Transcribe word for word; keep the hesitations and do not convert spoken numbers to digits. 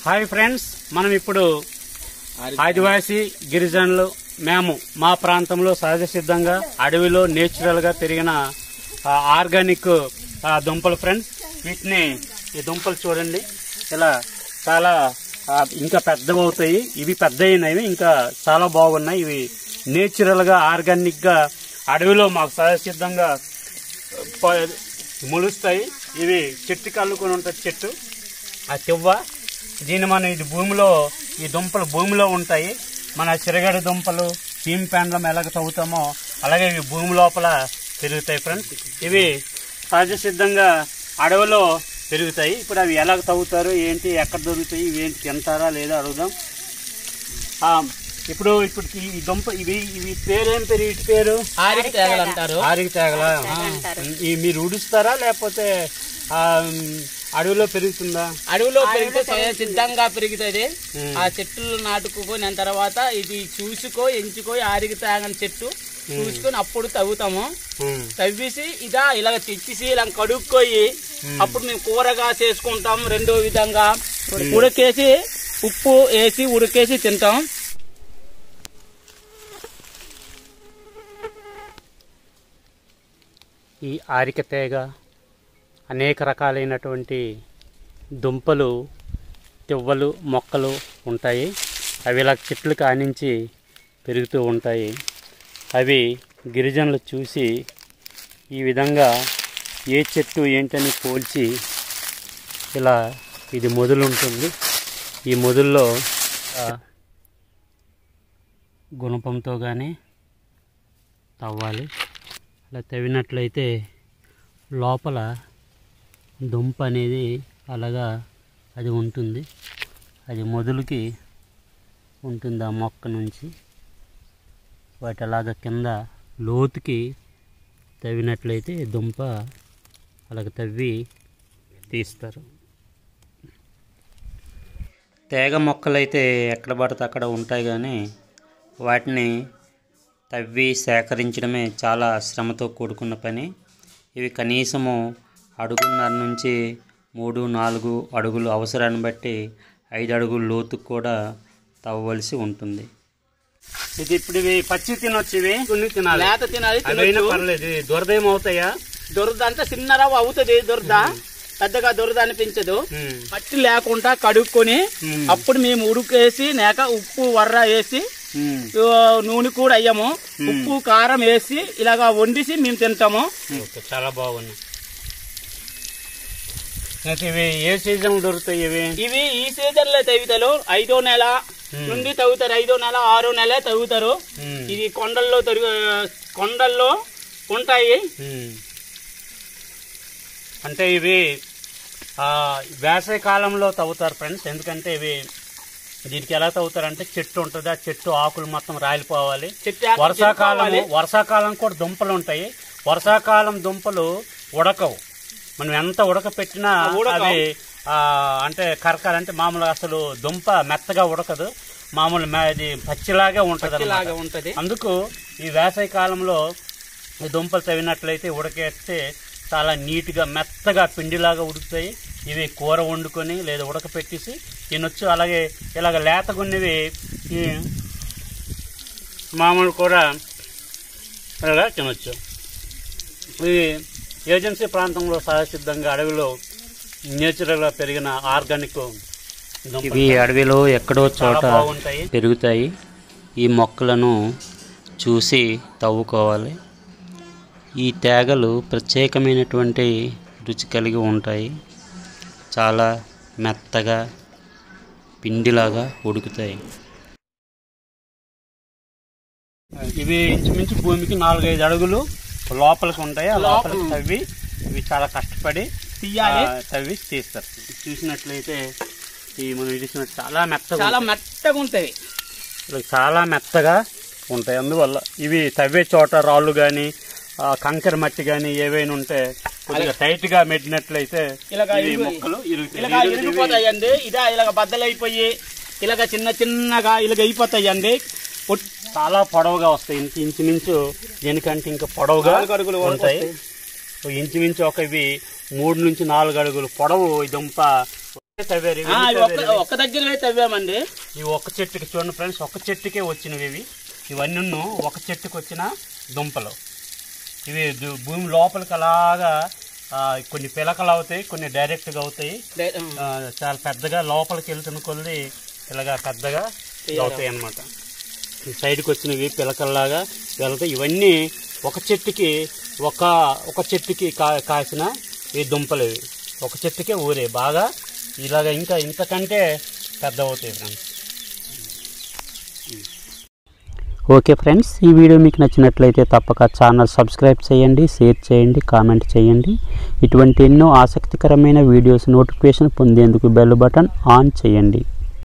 Hi friends, మనం ఇప్పుడు ఆదివాసీ గిరిజనులు మేము మా ప్రాంతంలో సహజ సిద్ధంగా అడవిలో నేచురల్ గా పెరిగిన ఆర్గానిక్ దుంపలు ఫ్రెండ్స్. వీటిని ఈ దుంపలు చూడండి, ఇలా చాలా ఇంకా పెద్దవవుతాయి. ఇవి పెద్ద అయినవి, ఇంకా చాలా బాగున్నాయి. ఇవి నేచురల్ గా ఆర్గానిక్ గా అడవిలో మాకు సహజ సిద్ధంగా మొలుస్తాయి. ఇవి చెట్టు కల్లుకొని ఉంటుంది చెట్టు ఆ చెవ్వ. దీన్ని మనం ఇది భూమిలో ఈ దుంపలు భూమిలో ఉంటాయి. మన చిరగడ దుంపలు చీమ్ ప్యాండ్లం ఎలాగ తవ్వుతామో అలాగే ఇవి భూమి లోపల పెరుగుతాయి ఫ్రెండ్స్. ఇవి సహజ సిద్ధంగా అడవిలో పెరుగుతాయి. ఇప్పుడు అవి ఎలాగ తవ్వుతారు, ఏంటి, ఎక్కడ దొరుకుతాయి, ఇవి ఏంటి, తింటారా లేదా అడుగుదాం. ఇప్పుడు ఇప్పుడు ఈ దుంప ఇవి ఇవి పేరేం పేరు? వీటి పేరు ఆరిక తేగలు అంటారు. ఆరిక తేగల. మీరు ఉడుస్తారా లేకపోతే అడవిలో పెరుగుతుందా? అడవిలో పెరిగితే సిద్ధంగా పెరుగుతుంది. ఆ చెట్లు నాటుకుపోయిన తర్వాత ఇది చూసుకో ఎంచుకో ఆరిక తేగని చెట్టు చూసుకొని అప్పుడు తవ్వుతాము. తవ్వేసి ఇదా ఇలా తెచ్చేసి ఇలా కడుక్కోయి అప్పుడు మేము కూరగా చేసుకుంటాం. రెండో విధంగా ఉడకేసి ఉప్పు వేసి ఉడకేసి తింటాం. ఈ ఆరిక తేగ అనేక రకాలైనటువంటి దుంపలు, తివ్వలు, మొక్కలు ఉంటాయి. అవి ఇలా చెట్లు కానించి పెరుగుతూ ఉంటాయి. అవి గిరిజనులు చూసి ఈ విధంగా ఏ చెట్టు ఏంటని పోల్చి ఇలా ఇది మొదలు ఉంటుంది. ఈ మొదల్లో గుణపంతో కానీ తవ్వాలి. అలా తవ్వినట్లయితే లోపల దుంప అనేది అలాగా అది ఉంటుంది. అది మొదలుకి ఉంటుంది ఆ మొక్క నుంచి. వాటి అలాగ కింద లోతుకి తవ్వినట్లయితే దుంప అలాగ తవ్వి తీస్తారు. తేగ మొక్కలైతే ఎక్కడ పడితే అక్కడ ఉంటాయి, కానీ వాటిని తవ్వి సేకరించడమే చాలా శ్రమతో కూడుకున్న పని. ఇవి కనీసము అడుగున్నర నుంచి మూడు నాలుగు అడుగులు, అవసరాన్ని బట్టి ఐదు అడుగులు లోతుకు కూడా తవ్వవలసి ఉంటుంది. ఇది ఇప్పుడు ఇవి పచ్చి తినొచ్చు, ఇవి కొన్ని తినాలి, లేత తినాలి. పర్లేదు. దురద ఏమవుతాయా? దురద అంతా చిన్నరావు అవుతుంది. దురద పెద్దగా దురద అనిపించదు. మట్టి లేకుండా కడుక్కొని అప్పుడు మేము ఉడుకేసి నేక ఉప్పు వర్ర వేసి నూనె కూడా అయ్యాము, ఉప్పు కారం వేసి ఇలాగా వండిసి మేము తింటాము. చాలా బాగున్నాయి. ఇవి ఏ సీజన్ దొరుకుతాయి? ఇవి ఇవి ఈ సీజన్ లో తవ్వుతారు. ఐదో నెల నుండి తవ్వుతారు. ఐదో నెల ఆరో నెల తవ్వుతారు. ఇది కొండల్లో కొండల్లో ఉంటాయి. అంటే ఇవి వేసవి కాలంలో తవ్వుతారు ఫ్రెండ్స్. ఎందుకంటే ఇవి దీనికి ఎలా తవ్వుతారంటే చెట్టు ఉంటుంది, ఆ చెట్టు ఆకులు మొత్తం రాలిపోవాలి. వర్షాకాలం వర్షాకాలం కూడా దుంపలు ఉంటాయి. వర్షాకాలం దుంపలు ఉడకవు. మనం ఎంత ఉడకపెట్టినా అవి అంటే కరకాలంటే మామూలుగా అసలు దుంప మెత్తగా ఉడకదు, మామూలు ఇది పచ్చిలాగే ఉంటది. అందుకు ఈ వేసవి కాలంలో ఈ దుంపలు తవ్వినట్లయితే ఉడకేస్తే చాలా నీట్గా మెత్తగా పిండిలాగా ఉడుకుతాయి. ఇవి కూర వండుకొని లేదా ఉడకపెట్టేసి తినొచ్చు. అలాగే ఇలాగ లేతగున్నవి ఈ మామూలు కూర ఇలాగా తినొచ్చు. ఇవి ఏజెన్సీ ప్రాంతంలో సహజసిద్ధంగా అడవిలో నేచురల్గా పెరిగిన ఆర్గానిక్ ఇవి అడవిలో ఎక్కడో చోట పెరుగుతాయి. ఈ మొక్కలను చూసి తవ్వుకోవాలి. ఈ తేగలు ప్రత్యేకమైనటువంటి రుచి కలిగి ఉంటాయి. చాలా మెత్తగా పిండిలాగా ఉడుకుతాయి. ఇవి ఇంచుమించు భూమికి నాలుగైదు అడుగులు లోపలికి ఉంటాయి. ఆ లోపలికి తవ్వి ఇవి చాలా కష్టపడి తీయాలి, తవ్వి తీస్తారు. చూసినట్లయితే ఈ మనం చూసినట్టు చాలా మెత్తగా చాలా మెత్తగా ఉంటాయి. చాలా మెత్తగా ఉంటాయి. అందువల్ల ఇవి తవ్వే చోట రాళ్ళు కానీ కంకర మట్టి కానీ ఏవైనా ఉంటే కొద్దిగా టైట్ గా మెట్టినట్లయితే మొక్కలు ఇరిగిపోతాయండి. ఇదా ఇలాగ బద్దలైపోయి ఇలాగ చిన్న చిన్నగా ఇలాగ అయిపోతాయండి. చాలా పొడవుగా వస్తాయి. ఇంచు ఇంచుమించు దీనికంటే ఇంకా పొడవుగా ఉంటాయి. ఇంచుమించు ఒక ఇవి మూడు నుంచి నాలుగు అడుగులు పొడవు దుంప తవ్వారు ఆ, ఇవి ఒక్క ఒక్క దగ్గర తవ్వామండి. ఇవి ఒక్క చెట్టుకి చూడండి ఫ్రెండ్స్, ఒక్క చెట్టుకే వచ్చినవి ఇవి. ఇవన్నీ ఒక చెట్టుకి వచ్చిన దుంపలు. ఇవి దు- భూమి లోపలికి అలాగా ఆ, కొన్ని పిలకలు అవుతాయి, కొన్ని డైరెక్ట్గా అవుతాయి. ఆ, చాలా పెద్దగా లోపలికి వెళ్తున్న కొద్ది ఇలాగా పెద్దగా అవుతాయి అన్నమాట. ఈ సైడ్కి వచ్చినవి పిలకల్లాగా వెళ్తాయి. ఇవన్నీ ఒక చెట్టుకి ఒక ఒక చెట్టుకి కా కాసిన ఈ దుంపలు ఇవి ఒక చెట్టుకే ఊరే బాగా ఇలాగ ఇంకా ఇంతకంటే పెద్ద అవుతాయి ఫ్రెండ్స్. ఓకే ఫ్రెండ్స్, ఈ వీడియో మీకు నచ్చినట్లయితే తప్పక ఛానల్ సబ్స్క్రైబ్ చేయండి, షేర్ చేయండి, కామెంట్ చేయండి. ఇటువంటి ఎన్నో ఆసక్తికరమైన వీడియోస్ నోటిఫికేషన్ పొందేందుకు బెల్ బటన్ ఆన్ చేయండి.